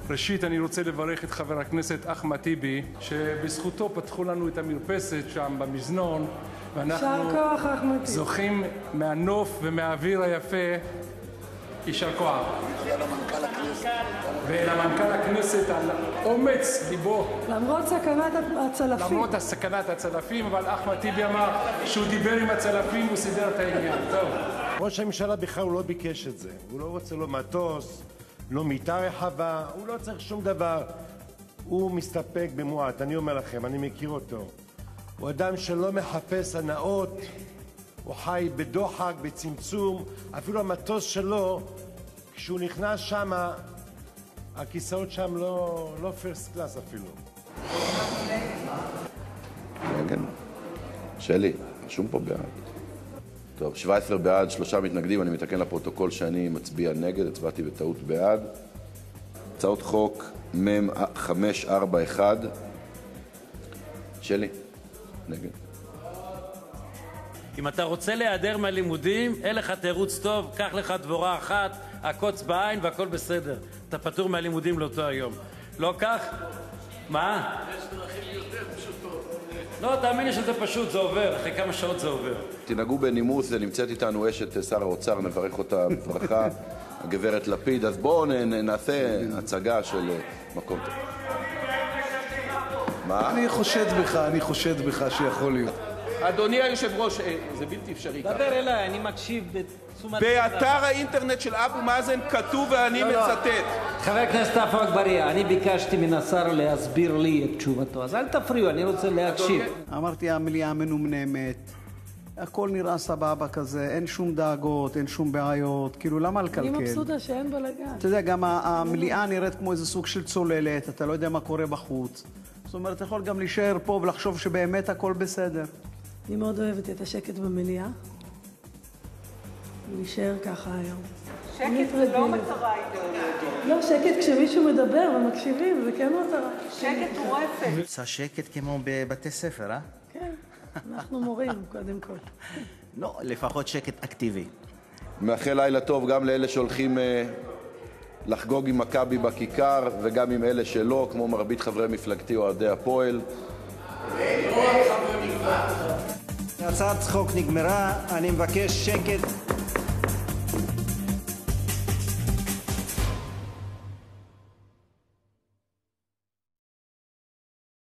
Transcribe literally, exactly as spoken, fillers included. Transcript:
ראשית, אני רוצה לברך את חבר הכנסת אחמד טיבי, שבזכותו פתחו לנו את המרפסת שם במזנון, ואנחנו זוכים מהנוף ומהאוויר היפה. יישר כוח. ולמנכ"ל הכנסת על אומץ ליבו. למרות סכנת הצלפים. למרות סכנת הצלפים, אבל אחמד טיבי אמר שהוא דיבר עם הצלפים והוא סידר את העניין. טוב. ראש הממשלה בכלל הוא לא ביקש את זה. הוא לא רוצה לו מטוס, לא מיטה רחבה, הוא לא צריך שום דבר. הוא מסתפק במועט. אני אומר לכם, אני מכיר אותו. הוא אדם שלא מחפש הנאות. הוא חי בדוחק, בצמצום. אפילו המטוס שלו, כשהוא נכנס שם, הכיסאות שם לא, לא פרסט קלאס אפילו. כן, שלי, רשום פה בעד. טוב, שבע עשרה בעד, שלושה מתנגדים. אני מתקן לפרוטוקול שאני מצביע נגד, הצבעתי בטעות בעד. הצעות חוק מם חמש ארבע אחת. שלי, נגד. אם אתה רוצה להיעדר מהלימודים, אין לך תירוץ טוב, קח לך דבורה אחת, עקוץ בעין והכל בסדר. אתה פטור מהלימודים לאותו היום. לא כך? מה? יש דרכים יותר פשוטות. לא, תאמין לי שזה פשוט, זה עובר. אחרי כמה שעות זה עובר. תנהגו בנימוס, נמצאת איתנו אשת שר האוצר, נברך אותה בברכה, הגברת לפיד. אז בואו נעשה הצגה של מקום טוב. מה? אני חושד בך, אני חושד בך שיכול להיות. אדוני היושב-ראש, זה בלתי אפשרי ככה. דבר אליי, אני מקשיב בתשומת... באתר האינטרנט של אבו מאזן כתוב ואני מצטט. חבר הכנסת עפו אגבאריה, אני ביקשתי מן השר להסביר לי את תשובתו, אז אל תפריעו, אני רוצה להקשיב. אמרתי, המליאה מנומנמת, הכל נראה סבבה כזה, אין שום דאגות, אין שום בעיות, כאילו למה לקלקל? אני מבסוטה שאין בלגן. אתה יודע, גם המליאה נראית כמו איזה סוג של צוללת, אתה לא יודע מה קורה בחוץ. זאת אומרת, אתה יכול גם להישאר פה ולחשוב שבאמת הכל בסדר. אני מאוד אוהבת את השקט במליאה. להישאר ככה היום. שקט זה לא מטרה אידיאולוגית. לא, שקט כשמישהו מדבר ומקשיבים, זה כן מטרה. שקט הוא רפת. עושה שקט כמו בבתי ספר, אה? כן, אנחנו מורים קודם כל. לא, לפחות שקט אקטיבי. מאחל לילה טוב גם לאלה שהולכים לחגוג עם מכבי בכיכר, וגם עם אלה שלא, כמו מרבית חברי מפלגתי אוהדי הפועל. הצעת צחוק נגמרה, אני מבקש שקט